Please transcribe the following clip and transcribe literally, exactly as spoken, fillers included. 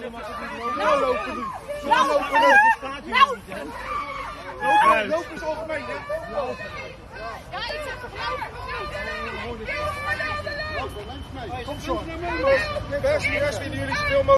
lopen nu. Nou, nou. Lopen is algemeen, hè? Ja, ik zeg toch lopen. Kom zo. Best, best, jullie zoveel mogelijk.